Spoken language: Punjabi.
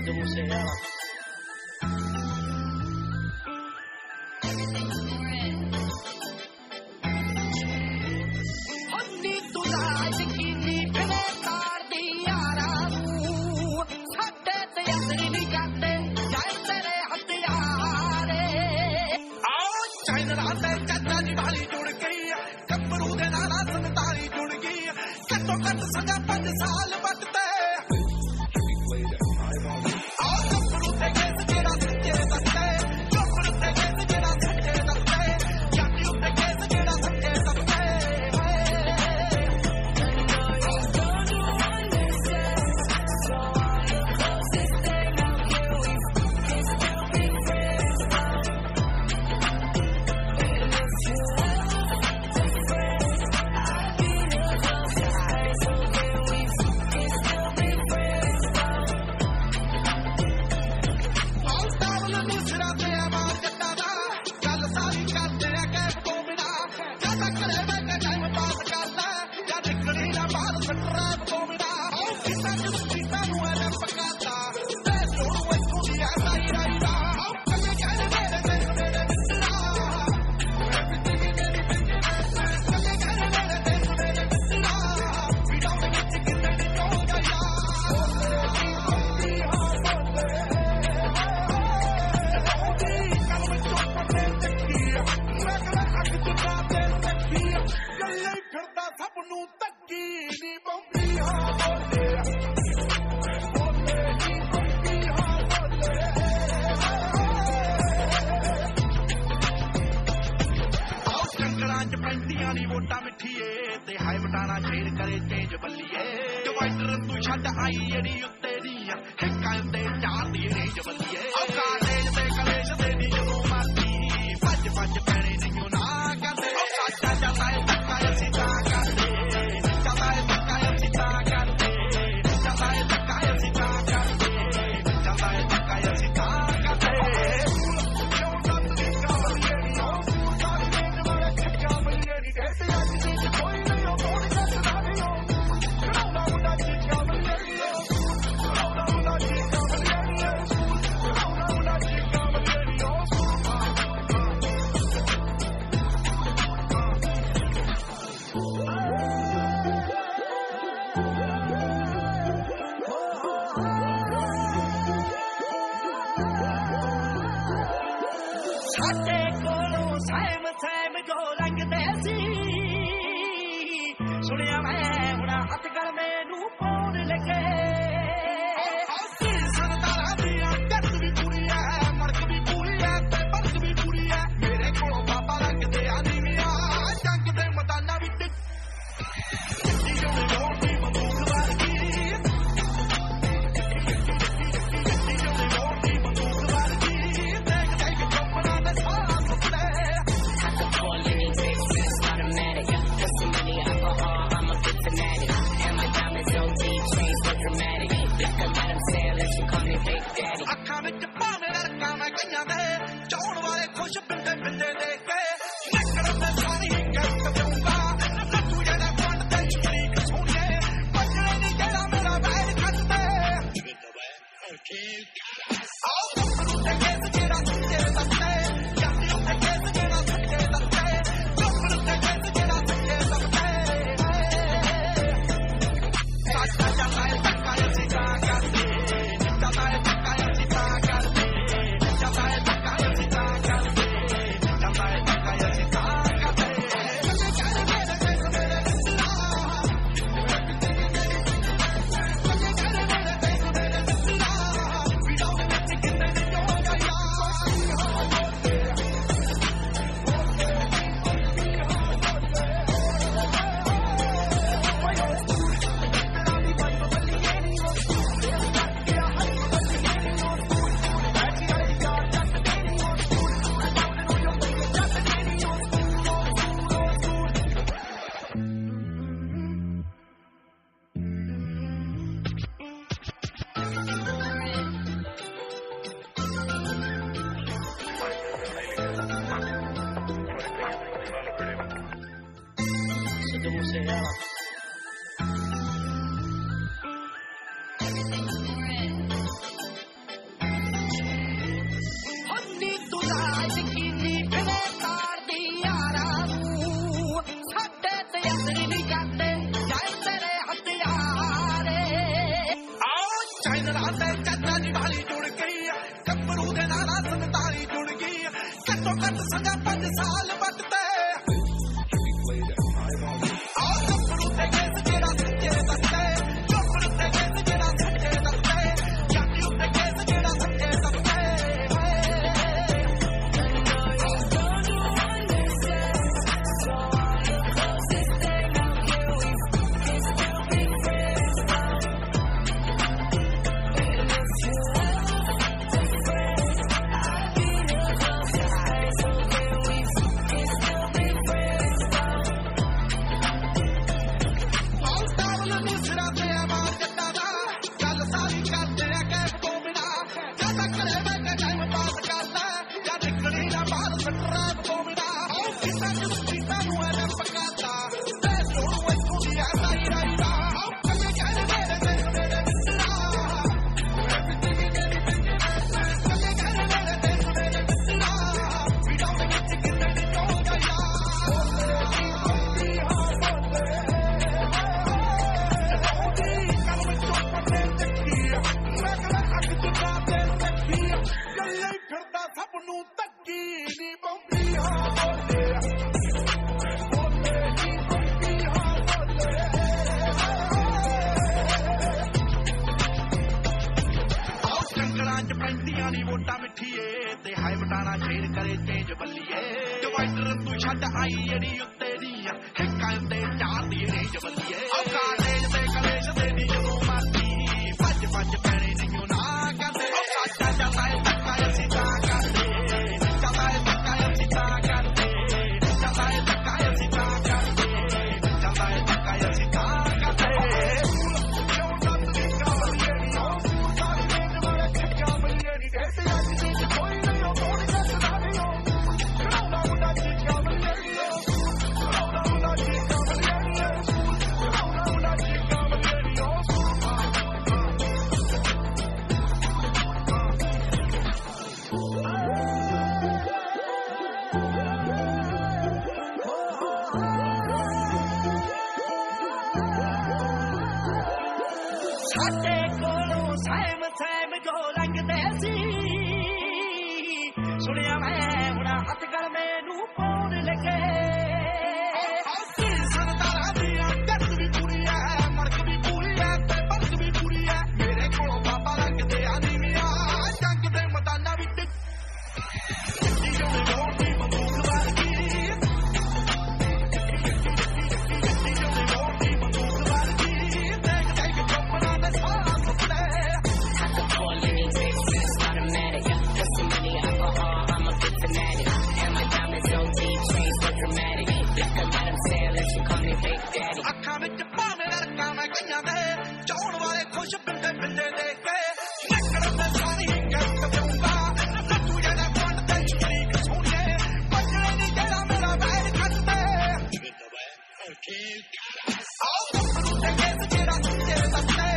de Musea. Dramatic. ਜਿਹੜੀ ਉੱਤੇ ਦੀਆਂ ਹਿੱਕਾਂ ਉੱਤੇ ਚਾੜਦੀ ਰੇਂਜ ਬੱਲੀਏ ਔਕਾ ਤੇਜ ਤੇ ਕਲੇਸ਼ ਦੇ ਦੀ ਜਦੋਂ ਮਰਦੀ ਭੱਜ ਭੱਜ ਪੈਣੇ ਨਹੀਂ ਨਾ ਕਰਦੇ ਸਾਡਾ ਜਾਂਦਾ ਏ ਧੱਕਾ ਅਸੀਂ ਤਾਂ ਕਰਦੇ ਜਾਂਦਾ ਏ ਧੱਕਾ ਅਸੀਂ ਤਾਂ ਕਰਦੇ ਜਾਂਦਾ ਏ ਧੱਕਾ ਅਸੀਂ ਤਾਂ ਕਰਦੇ ਜਾਂਦਾ ਏ ਧੱਕਾ ਅਸੀਂ ਤਾਂ ਸਾਡੇ ਕੋਲੋਂ ਸਹਿਮ ਸਹਿਮ ਜੋ ਲੰਘਦੇ ਸੀ ਸੁਣਿਆ ਮੈਂ ਹੁਣ ਹੱਥ ਗਲ ਮੈਨੂੰ ਪਾਉਣ ਲੱਗੇ ਸਰਦਾਰਾਂ ਦੀਆਂ ਜੱਟ ਵੀ ਪੂਰੀ ਐ ਮਰਕ ਵੀ ਪੂਰੀ ਐ ਤੇ ਬਰਕ ਵੀ ਪੂਰੀ ਐ ਮੇਰੇ ਕੋਲੋਂ ਬਾਬਾ ਲੰਘਦੇ ਆ ਨੀਵੀਆਂ ਜੰਗ ਦੇ ਮੈਦਾਨਾਂ ਵਿੱਚ ਜਿੱਤੀ ਜੋੜੇ ਰੋਟੀ ਬੰਦੂਕ ਵਰਗੀ ਅੱਖਾਂ ਵਿੱਚ ਭਾਵੇਂ ਰੜਕਾਂ ਮੈਂ ਕਈਆਂ ਦੇ ਚਾਉਣ ਵਾਲੇ ਖੁਸ਼ ਬਿੰਦੇ ਬਿੰਦੇ ਦੇਖ ਕੇ ਨੱਕੜ ਤੇ ਸਾਰੀ ਗੱਤ ਪਊਗਾ ਲੱਟੂ ਜਿਹੜਾ ਪੰਡ ਤੇ ਸ਼ਰੀਕ ਸੋਹਣੀਏ ਬੱਜਣੇ ਨਹੀਂ ਜਿਹੜਾ ਮੇਰਾ ਵੈਰ ਖੱਟਦੇ ਆਓ ਗੱਭਰੂ ਤੇ ਕੇਸ ਜਿਹੜਾ ਸੁੱਤੇ ਦੱਸਦੇ